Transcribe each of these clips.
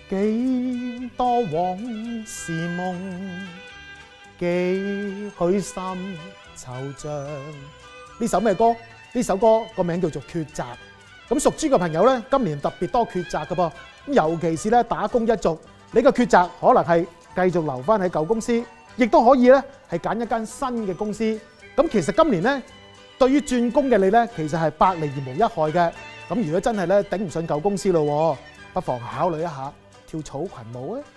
幾多往事夢，幾許心惆悵。呢首咩歌？呢首歌個名叫做《抉擇》。咁屬豬嘅朋友咧，今年特別多抉擇嘅噃。咁尤其是咧打工一族，你嘅抉擇可能係繼續留翻喺舊公司，亦都可以咧係揀一間新嘅公司。咁其實今年咧，對於轉工嘅你咧，其實係百利而無一害嘅。咁如果真係咧頂唔順舊公司咯，不妨考慮一下跳草裙舞啊！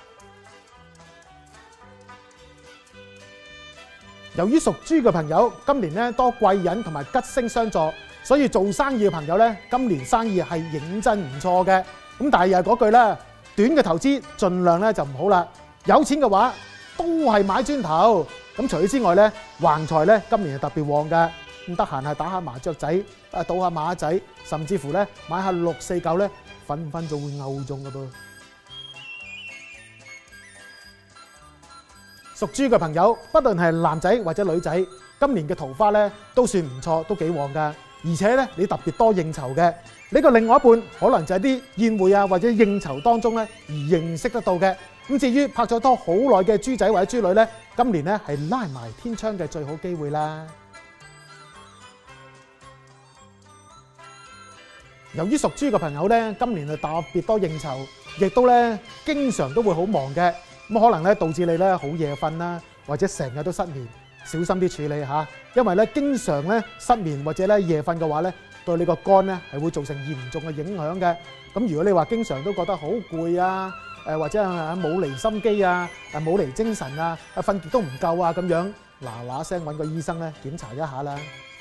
由於屬豬嘅朋友今年咧多貴人同埋吉星相助，所以做生意嘅朋友咧今年生意係認真唔錯嘅。咁但係又係嗰句啦，短嘅投資盡量咧就唔好啦。有錢嘅話都係買磚頭。咁除此之外咧，橫財咧今年係特別旺嘅。咁得閒係打下麻雀仔，賭下馬仔，甚至乎咧買下649咧，分分就會歐中嘅噃。屬豬嘅朋友，不論係男仔或者女仔，今年嘅桃花咧都算唔錯，都幾旺㗎。而且咧，你特別多應酬嘅，你個另外一半可能就係啲宴會啊或者應酬當中咧而認識得到嘅。咁至於拍咗拖好耐嘅豬仔或者豬女咧，今年咧係拉埋天窗嘅最好機會啦。由於屬豬嘅朋友咧，今年係特別多應酬，亦都咧經常都會好忙嘅。咁可能咧導致你咧好夜瞓啦，或者成日都失眠，小心啲處理嚇。因為咧經常咧失眠或者咧夜瞓嘅話咧，對你個肝咧係會造成嚴重嘅影響嘅。咁如果你話經常都覺得好攰啊，或者冇離心機啊，冇離精神啊，瞓極都唔夠啊咁樣，嗱嗱聲揾個醫生咧檢查一下啦。